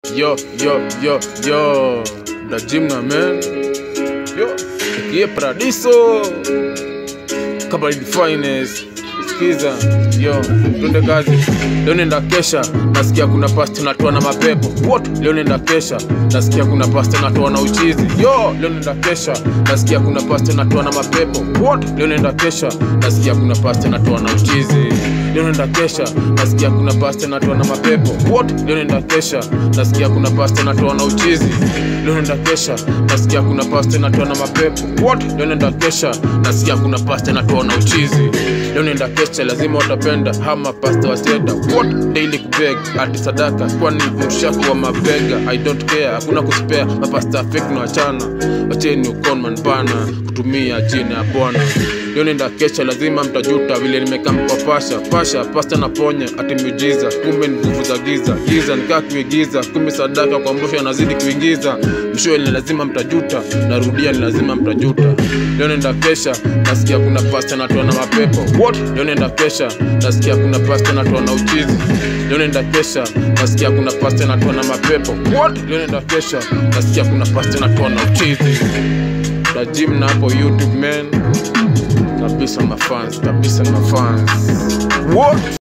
Yo, the gym na man. Yo, kie paradiso. Kabali the finest. Skiza, yo, tunde kazi. Leo nenda kesha, nasikia kuna pasta natoa na mapepo. What? Leo nenda kesha, nasikia kuna pasta natoa na uchizi. Yo, leo nenda kesha, nasikia kuna pasta natoa na mapepo. What? Leo nenda kesha, nasikia kuna pasta natoa na uchizi. Leo nenda kesha, nasikia kuna pasta natoa na mapepo. What? Leo nenda kesha, nasikia kuna pasta natoa na uchizi. Leo nenda kesha, nasikia kuna pasta natoa na mapepo. What? Leo nenda kesha, nasikia kuna pasta natoa na uchizi. Leo nenda kesha, lazima watapenda hama pasta waseda. What? Daily kubeg ati sadaka, kwani mshaku wa mabega. I don't care, hakuna kuspare, mapasta fake na wachana. Wacheni ukonman pana, kutumia jina ya Bwana. Leo nenda kesha, lazima mtajuta vile nimekam kwa pasha pasta na ponya ati miujiza, kumbe ni nguvu za giza nikaa kuigiza, kumbe sadaka kwa mbosha nazidi kuingiza. Mshoe ni lazima mtajuta, narudia ni lazima mtajuta. Leo nenda kesha, nasikia kuna pasta natoa na mapepo. What? Leo nenda kesha, nasikia kuna pasta natoa na uchizi. Leo nenda kesha, nasikia kuna pasta natoa na mapepo. What? Leo nenda kesha, nasikia kuna pasta natoa na uchizi. The gym na hapo YouTube man. Kabisa mafans. What?